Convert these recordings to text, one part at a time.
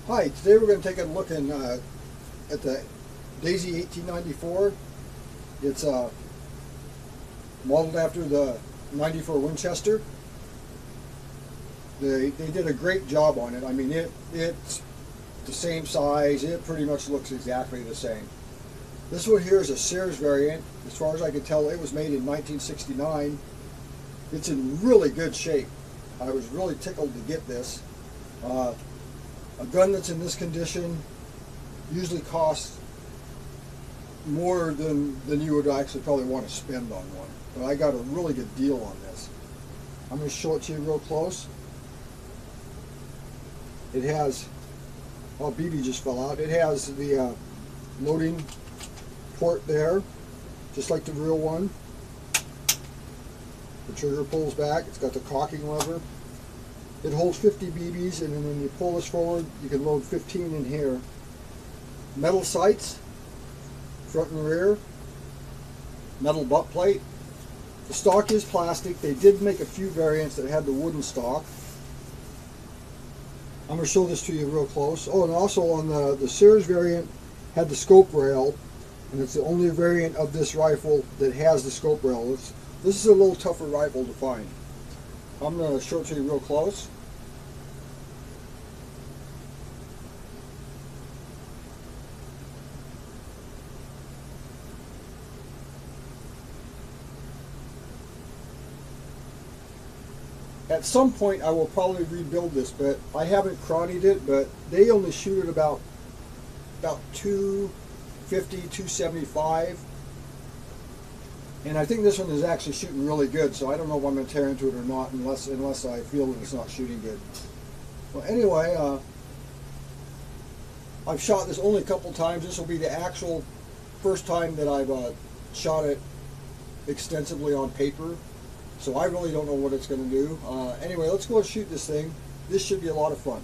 Hi, today we're going to take a look at the Daisy 1894. It's modeled after the 94 Winchester. They did a great job on it. I mean, it's the same size. It pretty much looks exactly the same. This one here is a Sears variant. As far as I can tell, it was made in 1969. It's in really good shape. I was really tickled to get this. A gun that's in this condition usually costs more than you would actually probably want to spend on one. But I got a really good deal on this. I'm going to show it to you real close. It has, oh, BB just fell out. It has the loading port there, just like the real one. The trigger pulls back. It's got the cocking lever. It holds 50 BBs, and then when you pull this forward, you can load 15 in here. Metal sights, front and rear. Metal butt plate. The stock is plastic. They did make a few variants that had the wooden stock. I'm going to show this to you real close. Oh, and also on the Sears variant had the scope rail, and it's the only variant of this rifle that has the scope rail. This is a little tougher rifle to find. I'm going to show it to you real close. At some point I will probably rebuild this, but I haven't cronied it, but they only shoot at about 250, 275. And I think this one is actually shooting really good, so I don't know if I'm going to tear into it or not unless I feel that it's not shooting good. Well, anyway, I've shot this only a couple times. This will be the actual first time that I've shot it extensively on paper, so I really don't know what it's going to do. Anyway, let's go and shoot this thing. This should be a lot of fun.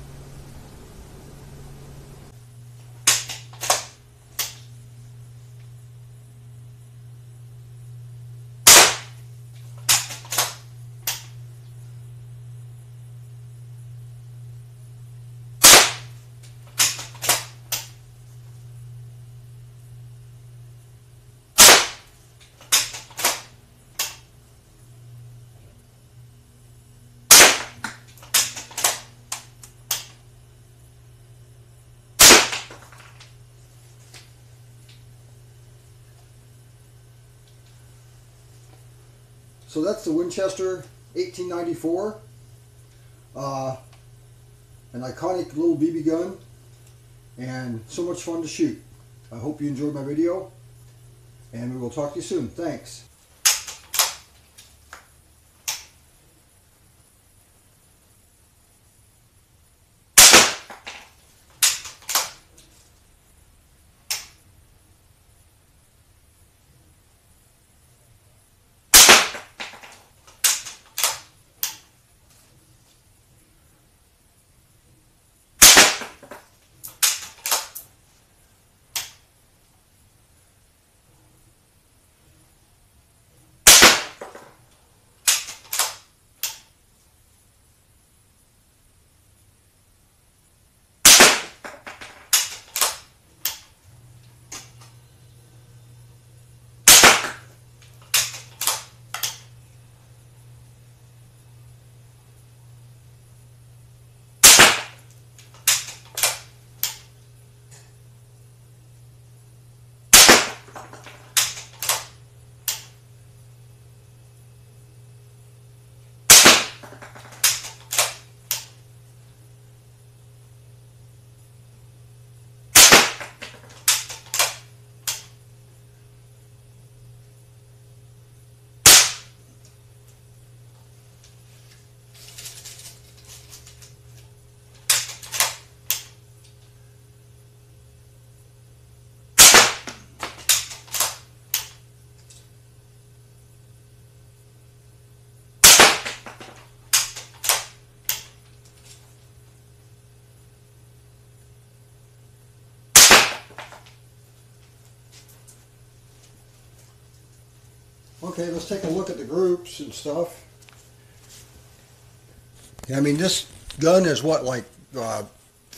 So that's the Winchester 1894, an iconic little BB gun, and so much fun to shoot. I hope you enjoyed my video, and we will talk to you soon. Thanks. Okay, let's take a look at the groups and stuff. I mean, this gun is what, like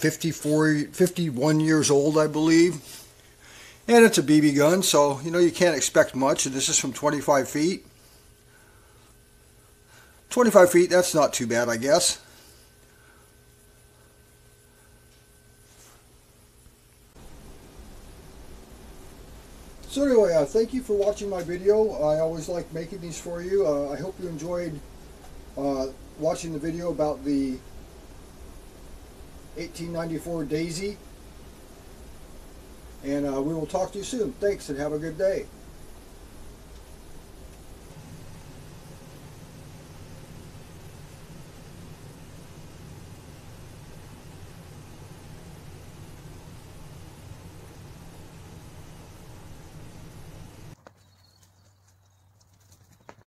51 years old, I believe. And it's a BB gun, so you know you can't expect much. And this is from 25 feet. 25 feet, that's not too bad, I guess. So anyway, thank you for watching my video. I always like making these for you. I hope you enjoyed watching the video about the 1894 Daisy. And we will talk to you soon. Thanks and have a good day.